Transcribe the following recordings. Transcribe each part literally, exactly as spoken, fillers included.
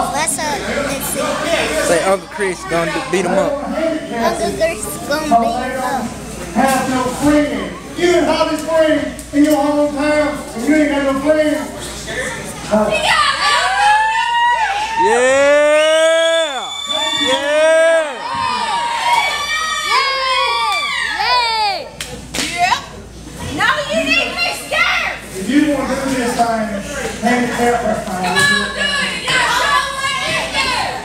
What's up, Miss City? Say Uncle Chris gonna beat him up. Uncle Chris gonna beat him up. Have no friends. You didn't have his friends in your hometown, and you ain't got no friends. Uh, yeah! Yeah! Yay! Yep. No, you need to be scared. If you want to do this thing, handicap that thing. Come on, do it. You got someone in there.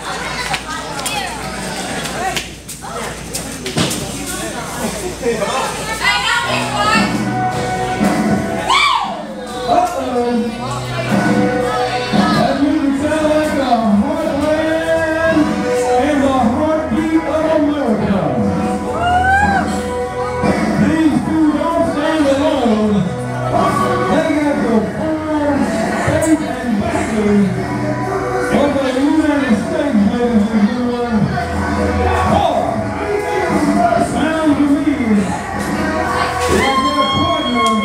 Hey, now be quiet. Uh-oh. That music sounds like a heartland and the heartbeat of America. These two don't stand alone. They got the firm faith and backing of the United States, ladies and gentlemen. Oh, sounds to me like their partner.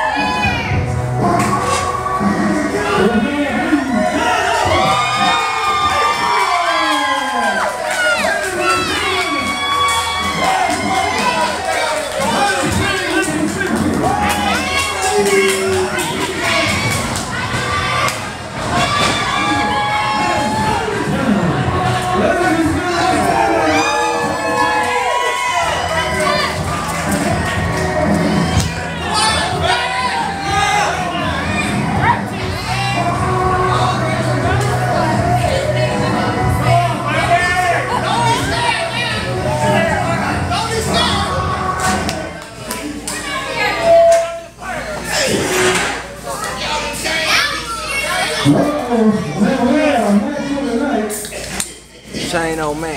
Chain on man.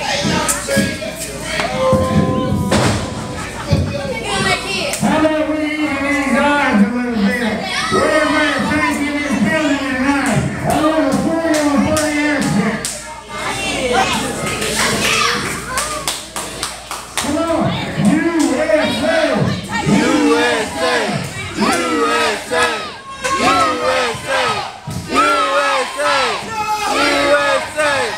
How about we eat in these eyes a little bit? Where everybody thank you in this building tonight? I want to put you on a funny accent. Come on. U S A! U S A! U S A! U S A! U S A! U S A!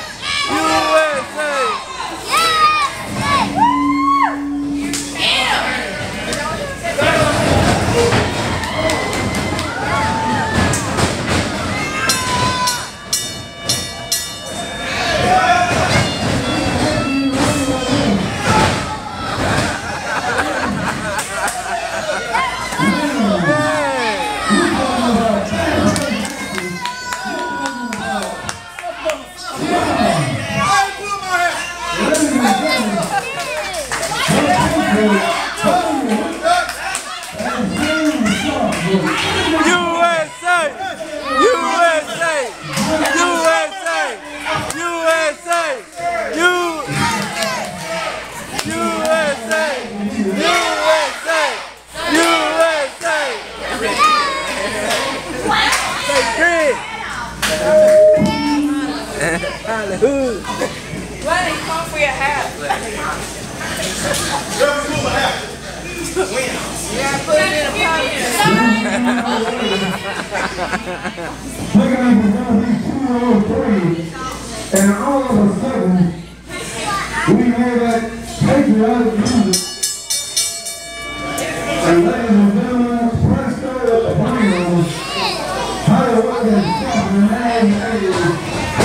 Why didn't come for your hat? Yeah, put it in a Look at these two-year-old three, and all of a sudden, we hear that patriotic music. And ladies and gentlemen, presto, bam, Hollywood is stopping and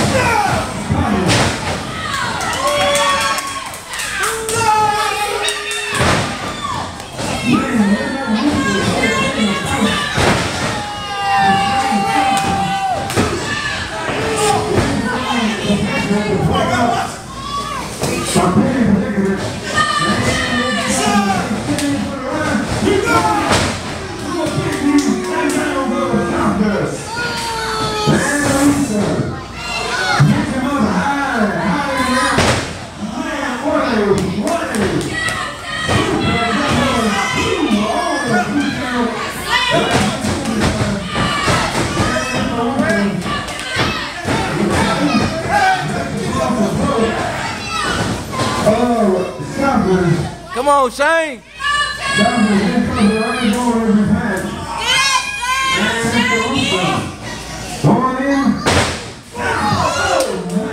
Come on, Shane. Going in.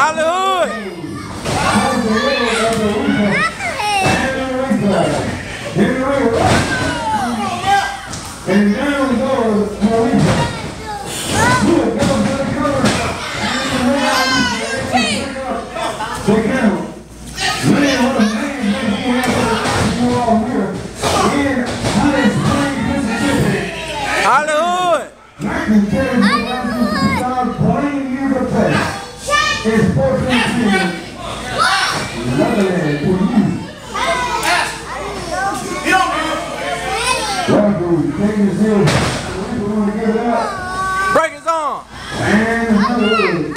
Hollywood. And down goes Maurice. Good, go to the cover. Check out. Man, what a man you all here. In Holly Springs, Mississippi. Hollywood. I can tell you about God playing you to play. It's fourteen season. Lovely for you. Take his heel. We want to get it out. Break his arm. And Hollywood.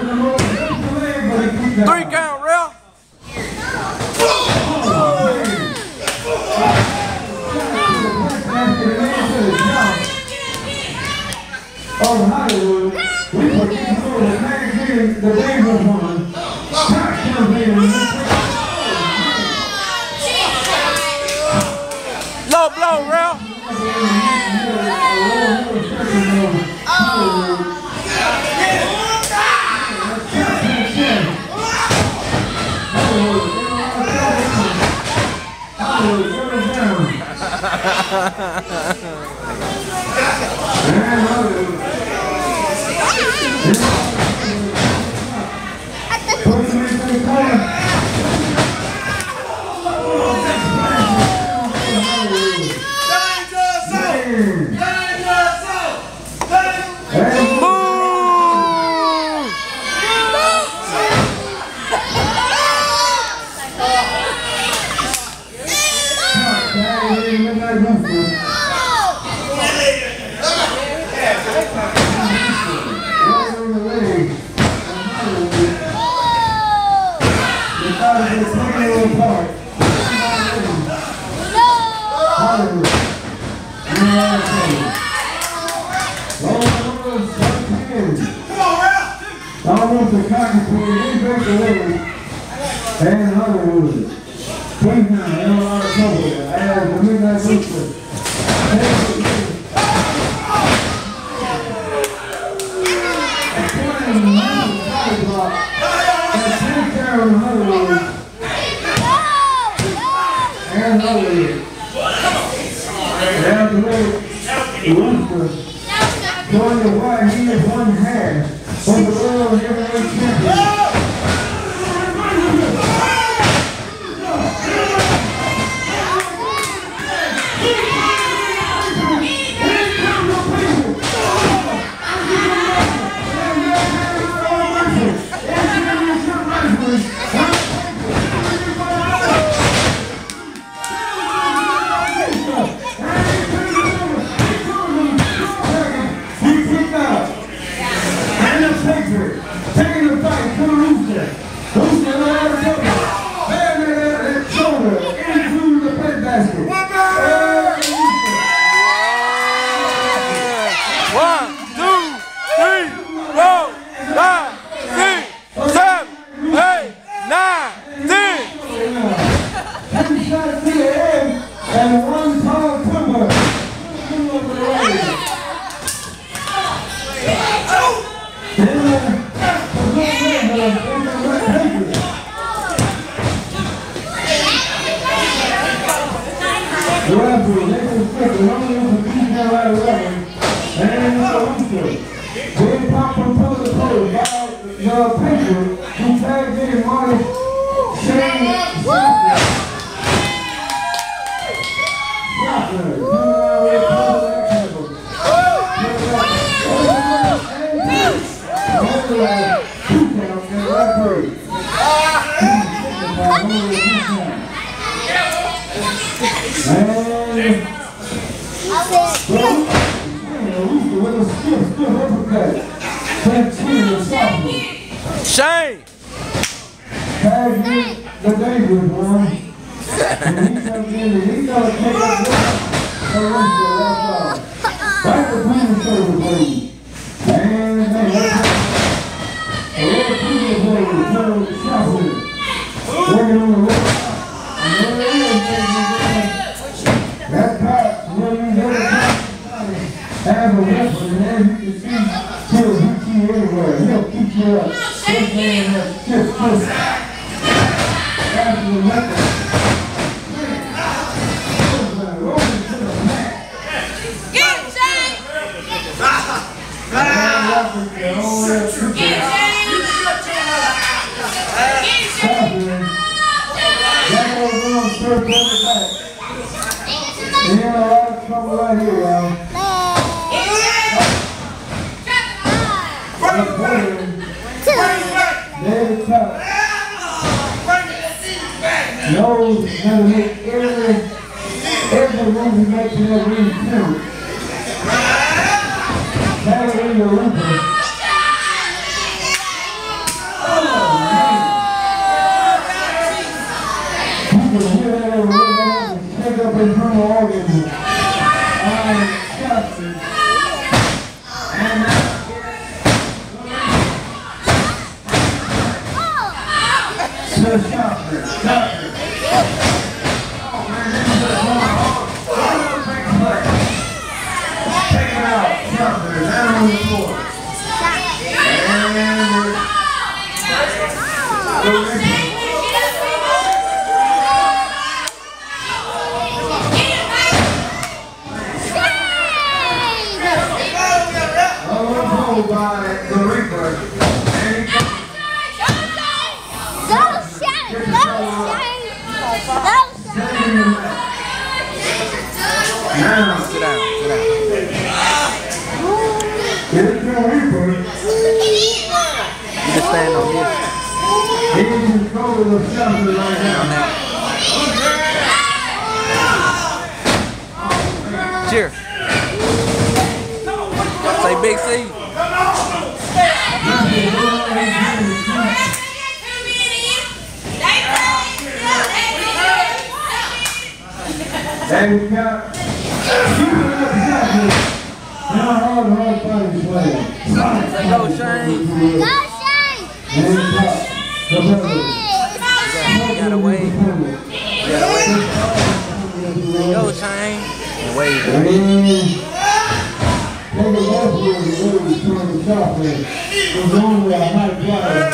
Three count, real. Oh, Hollywood. We put these over the magazine, the dangerous one. Top campaign. Low blow, real. Almost a cocky queen, he breaks the leg, and Hollywood. Please now, you know a lot of trouble. As the midnight booster. And Hollywood. And Hollywood. Down the road, Rooster. Showing the white, he is one half. From the world heavyweight champion. Taking the fight to the Rooster. Rooster on the shoulder. Fairgounds at shoulder. Into the plate basket. One, two, three, four, five, six, seven, eight, nine, ten. Two shots to the head and one tall cover. The referee, they can flip the only one to beat that right away. And the Rooster. They pop from toe to toe by the Patriot, who tagged in Marty Shane Shoffner. Shoffner, coming around with a couple of tackles. Two counts and referee. And with a stiff, stiff uppercut. Shane. Tagged in the dangerous one. And he comes in and he's got to take up the Rooster left off. Right between the shoulder blades. And they have a little previous blade, so Shoffner. Working on the left. And there it is, that part, where you get it, has a weapon, and as you can see, he'll hit you anyway. everywhere. He'll keep you up. This man has just pushed. After the weapon. Rolling to the mat. Get him, Shane! And Robert, the only Get him, Shane! that goes on third quarter back. And you're in a lot of trouble right here, y'all. David Tuck knows how to make every, every move he makes in that ring too. That'll be the Reaper. Oh, man. You can hear that over there and pick up his drum organ. I'm Shoffner. And to Shoffner. Shoffner. Oh, man, this is a big play. Take it out. Shoffner. Down on the floor. And we're... by the Reaper. Go, Shane! Go, Shane! Go, Shane! Now, Sit down, sit down. here's the Reaper. You just stand on this. He's in control of the Shoffner right now. Cheer. Say Big C. David Tuck. Keep it up, Shoffner. Now hard, hard fighting play. Say go, Shane. Go, Shane! David Tuck. The brother. You gotta wait. You gotta wait. Go, Shane. And wait. And take a left with the really toward the Shoffner. It's only a high flyer.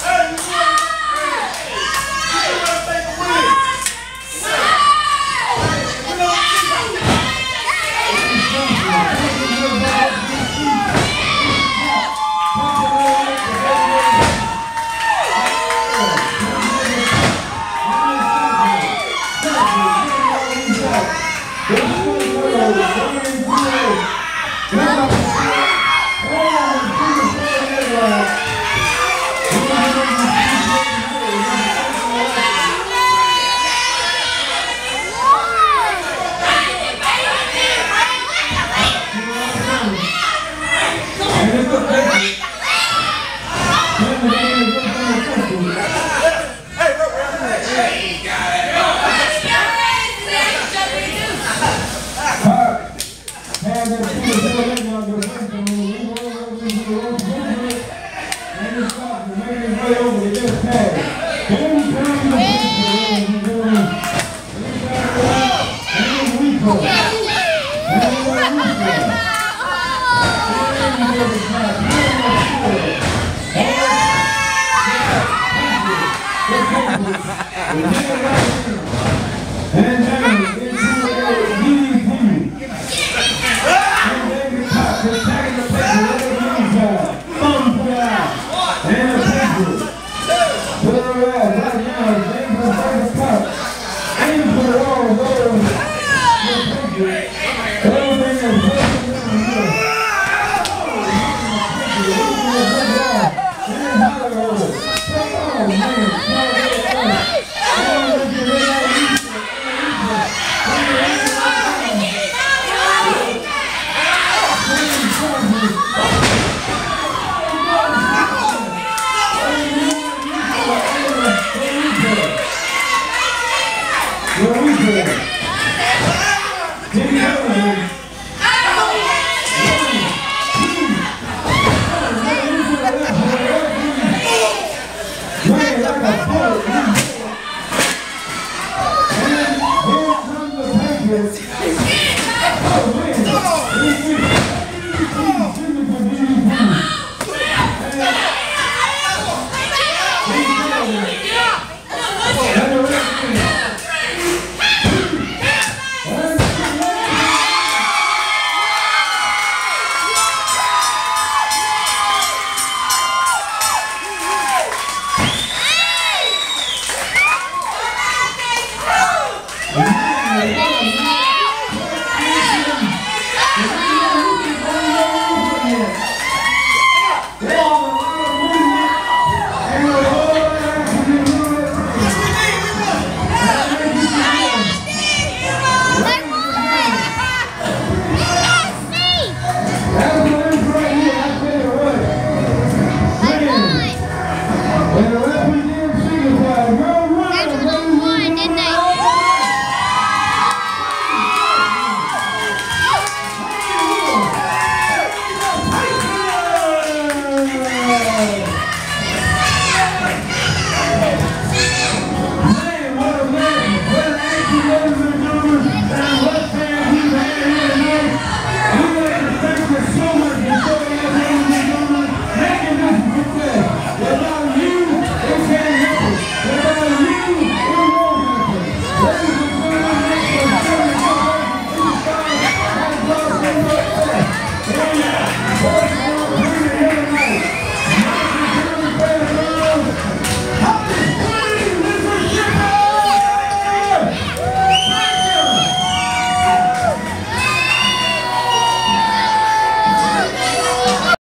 And down into the D D P. And David Tuck attacking the paper with the inside. Thumb to the out. And the paper. To the right. Right now, James and David Tuck. Aim for the wall. Go. The paper. Everything is broken down here. And Hollywood. Come on, man. Where we go?